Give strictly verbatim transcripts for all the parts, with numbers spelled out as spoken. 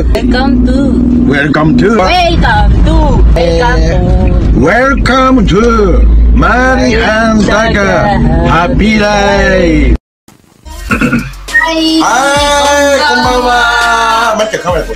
to Welcome to Welcome to Welcome to Welcome to Mari and Taka Happy Life はい、 はい、こんばんは。待って、カメラ撮って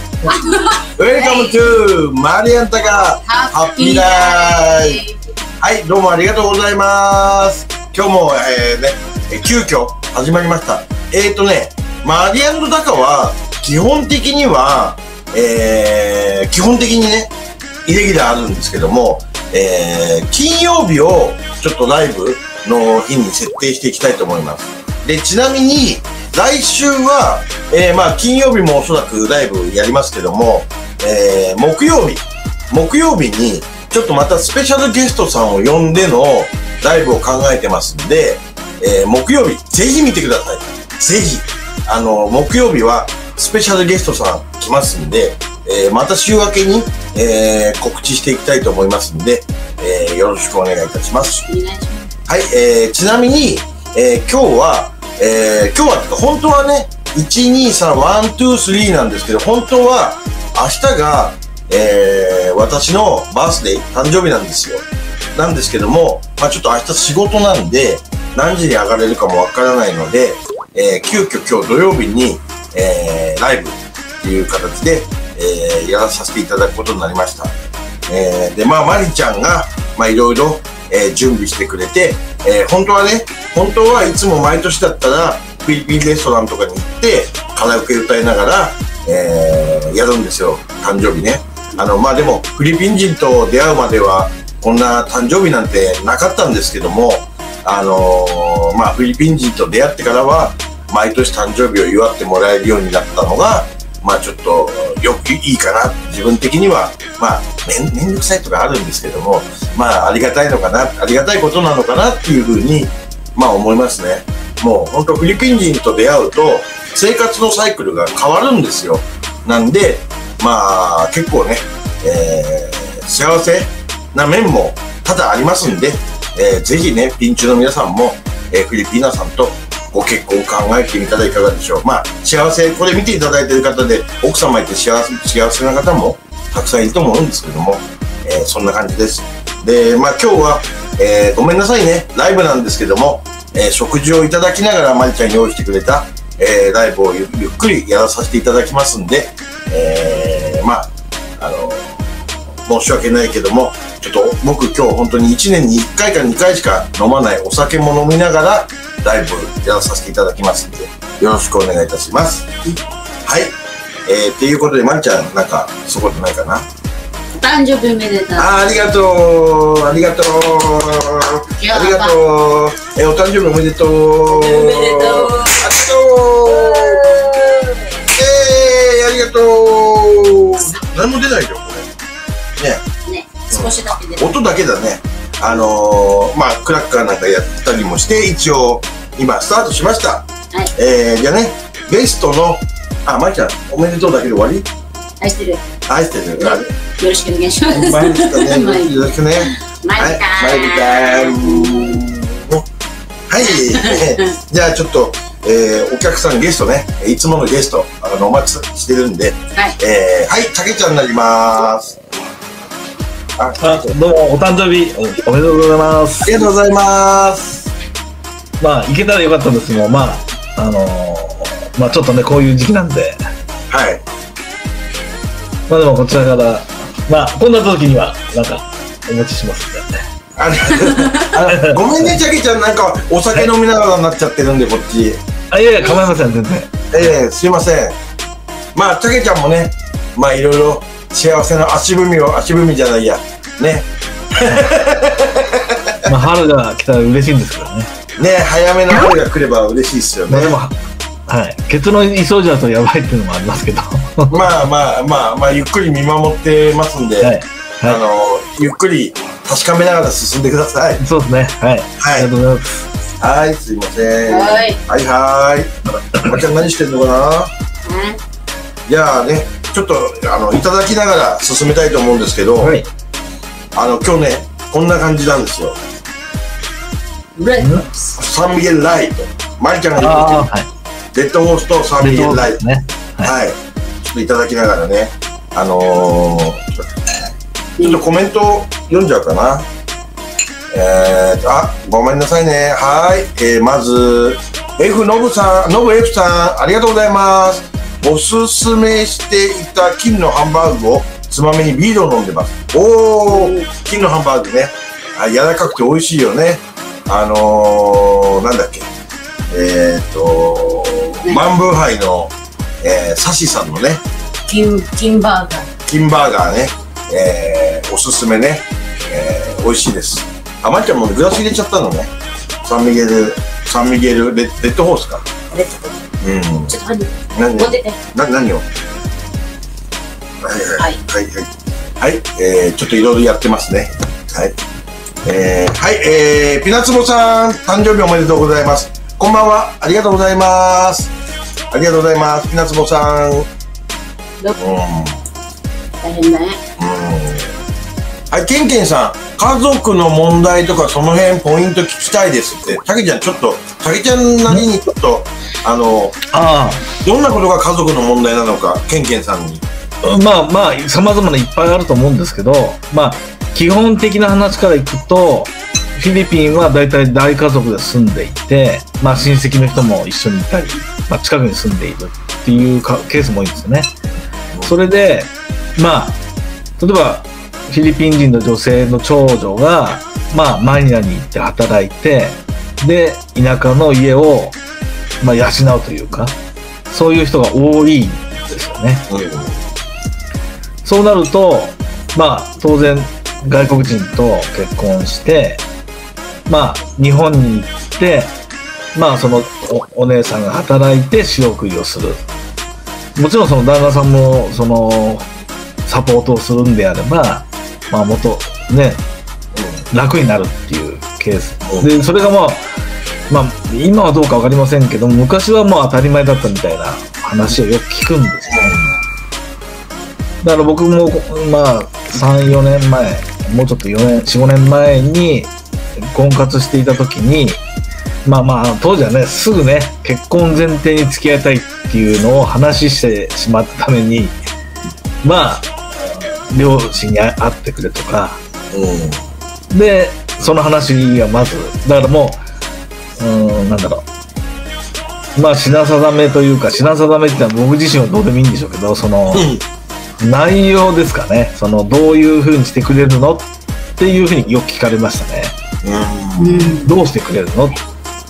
。Welcome to Mari and Taka Happy Life。はい、どうもありがとうございます。今日も、えー、ね、急遽始まりました。えーとね、マリアンドタカは基本的には、えー、基本的にね、イレギュラーあるんですけども、えー、金曜日をちょっとライブの日に設定していきたいと思います。で、ちなみに来週は、えー、まあ金曜日もおそらくライブやりますけども、えー、木曜日、木曜日にちょっとまたスペシャルゲストさんを呼んでのライブを考えてますんで、えー、木曜日ぜひ見てください。ぜひ。あの、木曜日はスペシャルゲストさん来ますんで、えー、また週明けに、えー、告知していきたいと思いますんで、えー、よろしくお願いいたします。 お願いします。 はい、えー、ちなみに、えー、今日は、えー、今日は、本当はね、いち、に、さん、ワン、ツー、スリーなんですけど、本当は明日が、えー、私のバースデー、誕生日なんですよ。なんですけども、まあちょっと明日仕事なんで、何時に上がれるかもわからないので、えー、急遽今日土曜日に、えー、ライブっていう形で、えー、やらさせていただくことになりました。えー、で、まあ、マリちゃんが、まあ、いろいろ、えー、準備してくれて、えー、本当はね、本当はいつも毎年だったら、フィリピンレストランとかに行って、カラオケ歌いながら、えー、やるんですよ。誕生日ね。あの、まあ、でも、フィリピン人と出会うまでは、こんな誕生日なんてなかったんですけども、あのー、まあ、フィリピン人と出会ってからは、毎年誕生日を祝ってもらえるようになったのが、まあちょっとよくいいかな。自分的には、まあめん、めんどくさいとかあるんですけども、まあありがたいのかな、ありがたいことなのかなっていうふうに、まあ思いますね。もう本当フィリピン人と出会うと、生活のサイクルが変わるんですよ。なんで、まあ結構ね、えー、幸せな面も多々ありますんで、えー、ぜひね、ピンチの皆さんも、えー、フィリピーナさんとご結婚を考えてみたらいかがでしょう。まあ、幸せ、これ見ていただいている方で、奥様いて幸せ、幸せな方もたくさんいると思うんですけども、えー、そんな感じです。で、まあ今日は、えー、ごめんなさいね、ライブなんですけども、えー、食事をいただきながら、まりちゃん用意してくれた、えー、ライブを ゆ, ゆっくりやらさせていただきますんで、えー、まあ、あのー、申し訳ないけども、ちょっと僕今日本当にいちねんにいっかいかにかいしか飲まないお酒も飲みながらライブやらさせていただきますんで、よろしくお願いいたします。はい。えー、っていうことで、まりちゃん、なんか、そこでないかな？ お誕生日おめでとう。 あー、ありがとう。ありがとう。ありがとう。えー、お誕生日おめでとう。 おめでとう。 ありがとう。えー、ありがとう。何も出ないよ、これ。ね。 ね、少しだけで。 音だけだね。あのー、まあ、クラッカーなんかやったりもして、一応、今、スタートしました。はい。えー、じゃあね、ゲストの、あ、まりちゃん、おめでとうだけで終わり？ 愛してる。 愛してる。 よろしくお願いします。 まりちゃんね、よろしくね。 まりちゃん。 まりちゃん。はい。じゃあ、ちょっと、えー、お客さん、ゲストね、いつものゲスト、あの、お待ちしてるんで、はい。えー、はい、たけちゃんになります。 あ、どうもお誕生日おめでとうございます。 ありがとうございます。 まあ行けたらよかったんですけど、まああのー、まあちょっとねこういう時期なんで、 はい。 まあでもこちらからまあこんな時にはなんかお持ちしますんでね。 あのごめんね、ちゃけちゃん、なんかお酒飲みながらになっちゃってるんで、こっち。 あ、いやいや構いません全然。 ええー、すいません。まあちゃけちゃんもね、まあいろいろ幸せな足踏みを、足踏みじゃないやね。 まあ春が来たら嬉しいんですけどね。 ね、早めの春が来れば嬉しいですよね。 まあでもはい、ケツの急いじゃうとやばいっていうのもありますけど。 まあまあまあまあゆっくり見守ってますんで、はいはい、あのゆっくり確かめながら進んでください。 そうですね。はい。はい。ありがとうございます。 はい、すいません。はいはいはい。まりちゃん何してんのかな。じゃあね、ちょっとあのいただきながら進めたいと思うんですけど、はい、あの今日ねこんな感じなんですよ。サンミゲルライト、まりちゃんが言ってるレッドホースとサンミゲルライト、ね、はい、はい、 ちょっといただきながらね、あのー、ちょっとコメント読んじゃうかな。えーと、あ、ごめんなさいね。はい。えー、まず、F のぶさん、のぶ F さん、ありがとうございます。おすすめしていた金のハンバーグをつまみにビールを飲んでます。おー、金のハンバーグね。あ、柔らかくて美味しいよね。あのー、なんだっけ。えーと、マンブーハイの、えー、サシさんのね。 金、金バーガー。 金バーガーね。えー、おすすめね。えー、美味しいです。あ、まっちゃんもグラス入れちゃったのね。サンミゲル、サンミゲルレ、レッドホースか。 レッドホース。うん。ちょっと何持ってて。な、 何をはいはい。はい。はいはい。はい。えー、ちょっといろいろやってますね。はい。えー、はい。えー、ピナツボさん、誕生日おめでとうございます。こんばんは。ありがとうございます。ありがとうございます。ピナツボさん。うん。 大変だね。 うん。はい、ケンケンさん。家族の問題とかその辺ポイント聞きたいですって。たけちゃんちょっと、たけちゃんなりにちょっと、あの、あどんなことが家族の問題なのか、ケンケンさんに。 まあまあ、様々ないっぱいあると思うんですけど、まあ、基本的な話からいくと、フィリピンは大体大家族で住んでいて、まあ親戚の人も一緒にいたり、まあ近くに住んでいるっていうかケースも多いんですよね。それで、まあ、例えば、フィリピン人の女性の長女が、まあ、マニラに行って働いて、で、田舎の家を、まあ、養うというか、そういう人が多いんですよね。うん、そうなると、まあ、当然、外国人と結婚して、まあ、日本に行って、まあ、そのお、お姉さんが働いて仕送りをする。もちろん、その旦那さんも、その、サポートをするんであれば、まあ、もっとね、うん、楽になるっていうケース。うん、で、それがまあ、まあ、今はどうかわかりませんけど、昔はもう当たり前だったみたいな話をよく聞くんですよ。だから僕も、まあ、さん、よねんまえ、もうちょっとよねん、よん、ごねんまえに婚活していた時に、まあまあ、当時はね、すぐね、結婚前提に付き合いたいっていうのを話してしまったために、まあ、両親に会ってくれとか、うん、でその話がまずだからもう、うん、なんだろう、まあ品定めというか、品定めってのは僕自身はどうでもいいんでしょうけど、その、うん、内容ですかね。そのどういうふうにしてくれるのっていうふうによく聞かれましたね。うん、どうしてくれるの、うん、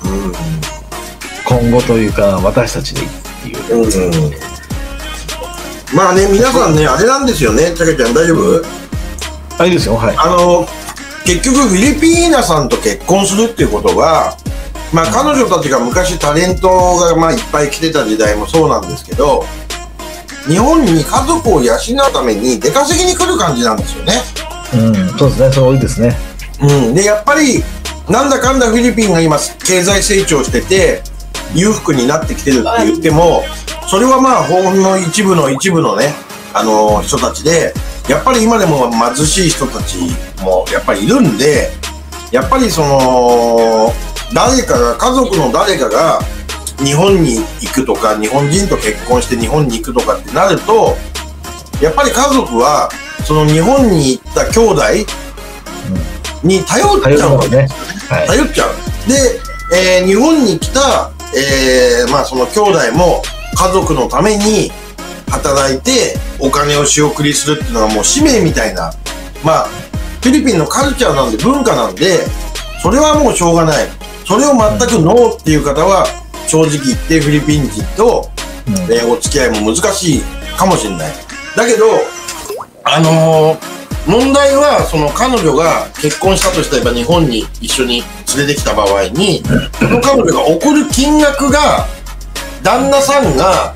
今後というか私たちでっていう、うん、 まあね、皆さんね、あれなんですよね、たけちゃん大丈夫？ あ、いいですよ、はい。 あの、結局フィリピーナさんと結婚するっていうことは、まあ彼女たちが昔タレントがまあいっぱい来てた時代もそうなんですけど、日本に家族を養うために出稼ぎに来る感じなんですよね。 うん、そうですね、それ多いですね。 うん、で、やっぱり、なんだかんだフィリピンが今経済成長してて、裕福になってきてるって言っても、それはまあほんの一部の一部のね、あのー、人たちで、やっぱり今でも貧しい人たちもやっぱりいるんで、やっぱりその誰かが、家族の誰かが日本に行くとか、日本人と結婚して日本に行くとかってなると、やっぱり家族はその日本に行った兄弟に頼っちゃうわけですよね。はい、頼っちゃう。で、えー、日本に来た、えー、まあその兄弟も家族のために働いてお金を仕送りするっていうのはもう使命みたいな、まあフィリピンのカルチャーなんで、文化なんで、それはもうしょうがない。それを全くノーっていう方は正直言ってフィリピン人と、うん、えー、お付き合いも難しいかもしれない。だけどあのー問題は、その彼女が結婚したとしたら日本に一緒に連れてきた場合に、その彼女が送る金額が旦那さんが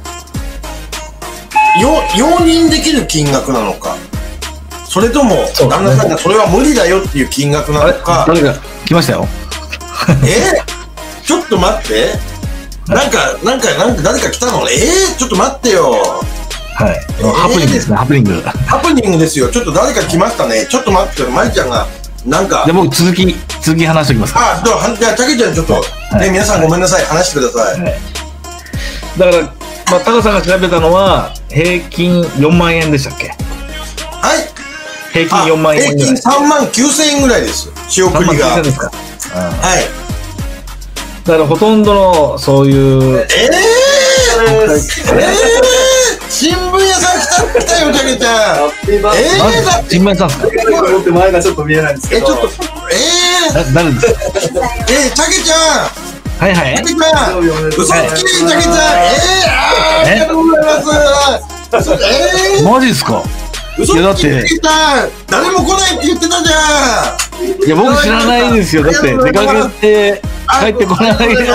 容認できる金額なのか、それとも旦那さんがそれは無理だよっていう金額なのか。 誰か来ましたよ。 えー、ちょっと待って、なんかなんかなんか誰か来たの？えー、ちょっと待ってよ。 はい、えー、ハプニングですね、ハプニング。 ハプニングですよ。ちょっと誰か来ましたね。ちょっと待ってよ、まいちゃんがなんか。 で、僕続き続き話しておきますか。 あ、じゃあたけちゃんちょっと、はい、ね、皆さんごめんなさい、はい、話してください。はい、 だからまあ、タカさんが調べたのは、平均よんまんえんでしたっけ？ はい。 平均よんまんえんぐらい。 平均さんまんきゅうせんえんぐらいです。仕送りが。 さんまんきゅうせんえんですか。 はい。 だからほとんどの、そういう。 えー、えー、新聞屋さん来た、来たよ、たけちゃん。えー、 新聞屋さんですか？ 持って前がちょっと見えないんですけど。 え、ちょっと、えー、 誰ですか？ えー、たけちゃん。 はいはい。 たけちゃん。嘘つき、たけちゃん。えー、あー、ありがとうございます。えー、 マジですか？ 嘘つき、たけちゃん。誰も来ないって言ってたじゃん。 いや、僕知らないですよ。だって、出かけて、帰ってこない。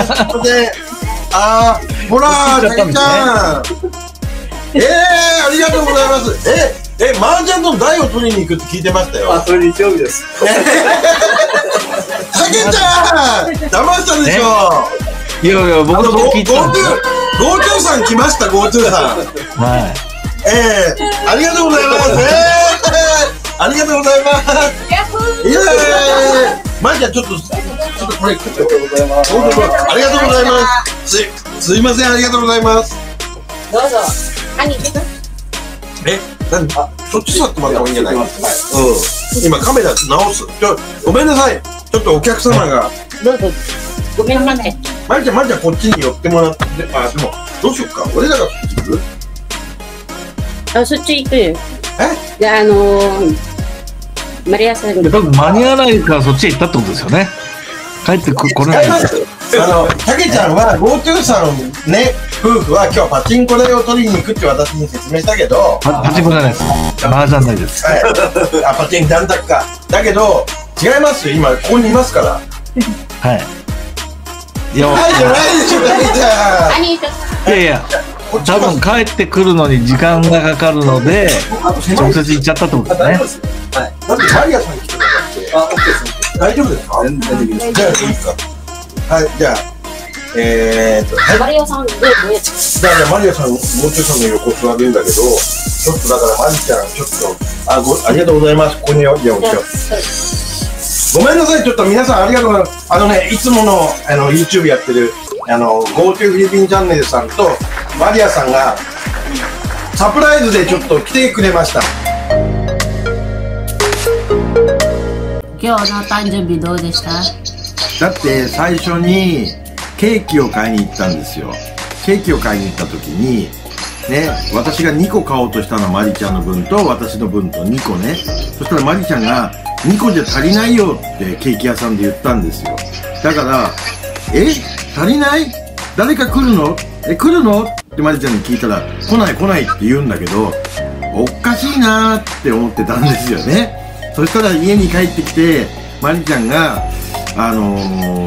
あー、ほらー、たけちゃん。えー、ありがとうございます。え、え、麻雀の台を取りに行くって聞いてましたよ。 あ、それ日曜日です。 たけちゃん、騙したでしょ。 いやいや、僕のこと聞いてたんですよ。 ゴートゥーさん来ました、ゴートゥーさん。 はい。 えー、ありがとうございます。えー、ありがとうございます。いやー、まじゃちょっと、ちょっとこれ、ありがとうございます。ありがとうございます。す、すいません、ありがとうございます。 どうぞ。何言ってた？ え、なんあ、そっち座ってもらった方がいいんじゃない？うん。今カメラ直す。ちょ、ごめんなさい。ちょっとお客様が。 どうぞ。ごめんなさい。 まりちゃん、まりちゃんこっちに寄ってもらって、あ、でも、どうしよっか。俺らがそっち行く？ あ、そっち行くよ。 え？ じゃあ、あのー、マリアさんに。 多分間に合わないからそっちへ行ったってことですよね。帰ってこれない。 あの、たけちゃんは ゴートゥー さんのね、夫婦は今日パチンコ台を取りに行くって私に説明したけど、 パパチンコじゃないです。麻雀ないです。 はい。あ、パチンコなんだっか。だけど、違いますよ。今、ここにいますから。 はい。いや、 はい、じゃないでしょ、たけちゃん。 何言ってた？ いやいや、多分帰ってくるのに時間がかかるので、直接行っちゃったってことですね。 はい。 だってマリアさんに来てもらって。 あ、オッケーです。 大丈夫ですか？ 全然できます。 じゃあ、いいですか。はい、じゃあ、えーっと、はい。 マリアさん、どうやって？ じゃあ、じゃあマリアさん、ゴートゥーさんの横座るんだけど、ちょっとだからマリちゃん、ちょっと、あ、ご、ありがとうございます。ここに、いや、お茶。ごめんなさい、ちょっと皆さんありがとうございます。あのね、いつもの、あの、YouTube やってる、あの、ゴートゥーフィリピンチャンネルさんと、マリアさんが、サプライズでちょっと来てくれました。 今日の誕生日どうでした？ だって最初にケーキを買いに行ったんですよ。ケーキを買いに行った時にね、私がにこ買おうとしたのはマリちゃんの分と私の分とにこね。そしたらマリちゃんがにこじゃ足りないよってケーキ屋さんで言ったんですよ。だからえ足りない？誰か来るの？え来るの？ってマリちゃんに聞いたら来ない来ないって言うんだけど、おかしいなーって思ってたんですよね。そしたら家に帰ってきてマリちゃんがあのー、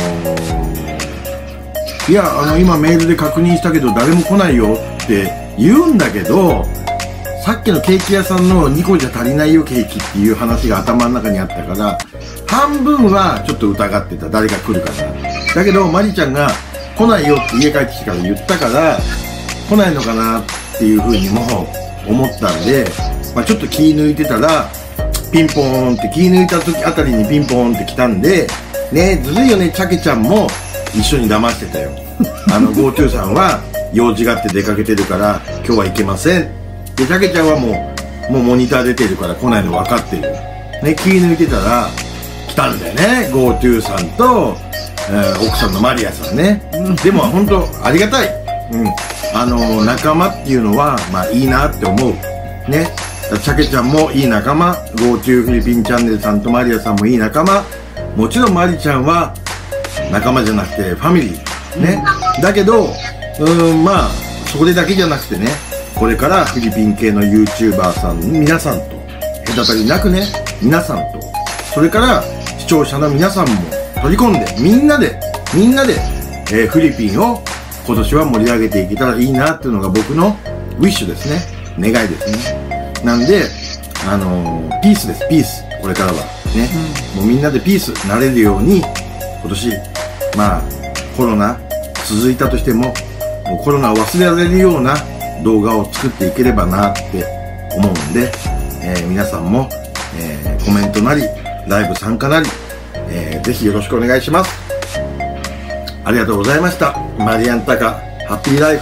いやあの今メールで確認したけど誰も来ないよって言うんだけど、さっきのケーキ屋さんのにこじゃ足りないよケーキっていう話が頭の中にあったから半分はちょっと疑ってた、誰が来るかな。だけどマリちゃんが来ないよって家帰ってきてから言ったから来ないのかなっていうふうにも思ったんで、まあ、ちょっと気抜いてたらピンポーンって気抜いた時あたりにピンポーンって来たんでね、ずるいよね。チャケちゃんも一緒に騙してたよ。あの ゴートゥー さんは用事があって出かけてるから今日は行けませんで、チャケちゃんはもうもうモニター出てるから来ないの分かってるね。気抜いてたら来たんだよね、 ゴートゥー さんと、えー、奥さんのマリアさんね。でも本当ありがたい。うん、あの仲間っていうのはまあいいなって思うね。チャケちゃんもいい仲間、 ゴートゥー フィリピンチャンネルさんとマリアさんもいい仲間。もちろんマリちゃんは仲間じゃなくてファミリーね。だけどうーんまあそれだけじゃなくてね、これからフィリピン系の YouTuber さん皆さんと隔たりなくね、皆さんとそれから視聴者の皆さんも取り込んでみんなでみんなで、えー、フィリピンを今年は盛り上げていけたらいいなっていうのが僕のウィッシュですね、願いですね。なんであのー、ピースです、ピース。これからはね、うん、もうみんなでピースなれるように今年まあコロナ続いたとしてももうコロナを忘れられるような動画を作っていければなって思うんで、えー、皆さんも、えー、コメントなりライブ参加なり、えー、ぜひよろしくお願いします。ありがとうございました。マリアンタカハッピーライフの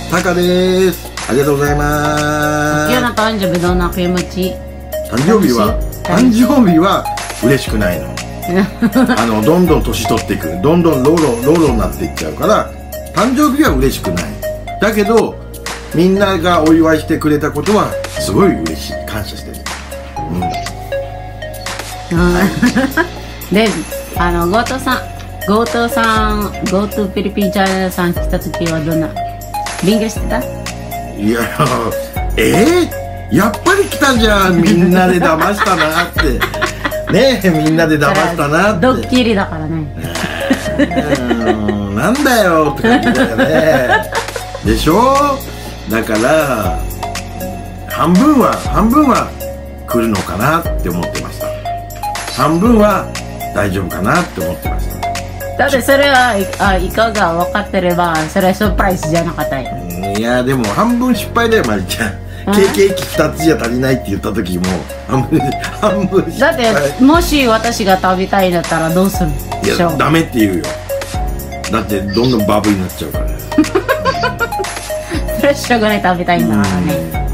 タカです。ありがとうございます。 今日の誕生日どんな気持ち？ 誕生日は誕生日は嬉しくないの。あのどんどん年取っていく、どんどんローロローロになっていっちゃうから、誕生日は嬉しくない。だけどみんながお祝いしてくれたことはすごい嬉しい、感謝してる。うん。 で、あのゴートさん、ゴートさん、ゴートフィリピンチャンネルさん来た時はどんな勉強してた？ いや、えー、やっぱり来たじゃん、みんなで騙したなってねえ、みんなで騙したなって。 ドッキリだからね。 うーん、なんだよって感じだよね。でしょ。だから半分は半分は来るのかなって思ってました。半分は大丈夫かなって思ってました。 だってそれはあいかが分かってればそれはサプライズじゃなかったよ。 いやでも半分失敗だよ、まりちゃん。ケーキふたつじゃ足りないって言った時も半分半分失敗。 だってもし私が食べたいんだったらどうする？ いやダメって言うよ。だってどんどんバブになっちゃうから。 それはしょうがない、食べたいんだからね。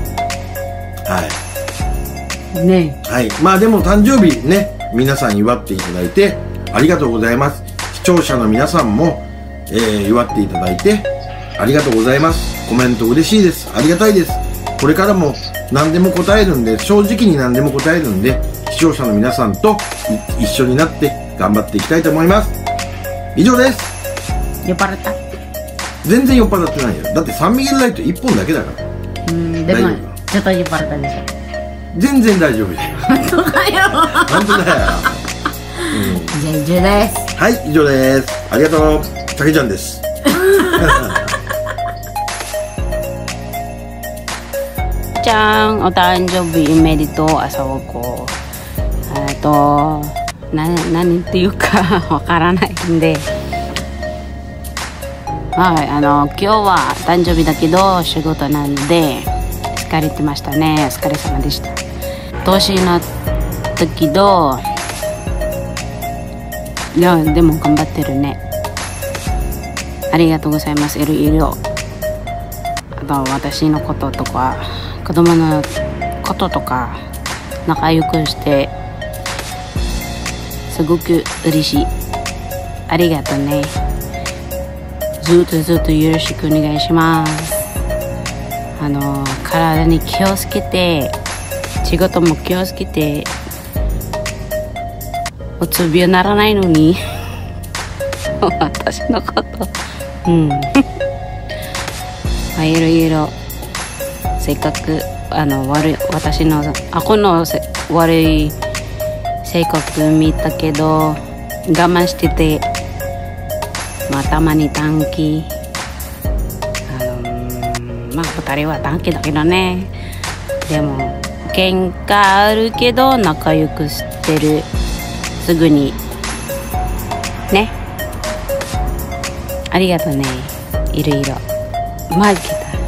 はいねはい。まあでも誕生日ね、皆さん祝っていただいてありがとうございます。視聴者の皆さんも、えー、祝っていただいてありがとうございます。コメント嬉しいです。ありがたいです。これからも何でも答えるんで、正直に何でも答えるんで、視聴者の皆さんと一緒になって頑張っていきたいと思います。以上です。 酔っ払った？ 全然酔っ払ってないよ。だってサンミゲルライトいっぽんだけだから。 うん、でもちょっと酔っ払ったでしょ。 全然大丈夫だよ。 本当かよ。 本当だよ。 うん、じゃあ以上です。 はい、以上です。ありがとう。たけちゃんです。 ちゃん、お誕生日おめでとう、朝ごこ。えっと、な、何っていうかわからないんで。はい、あの、今日は誕生日だけど仕事なので、疲れてましたね。お疲れ様でした。年になったけど、いや、でも頑張ってるね。ありがとうございます。いろいろ。あと、私のこととか、子供のこととか、仲良くして、すごく嬉しい。ありがとうね。ずっとずっとよろしくお願いします。あの、体に気をつけて、仕事も気をつけて、うつ病にならないのに、私のこと、うん。まあ、いろいろ、せっかく、あの、悪い、私の、あこの悪い性格見たけど、我慢してて、まあ、たまに短気。あのー、まあ、二人は短気だけどね。でも、喧嘩あるけど、仲良くしてる。すぐに。ね。ありがとうね。いろいろ。マジ来た。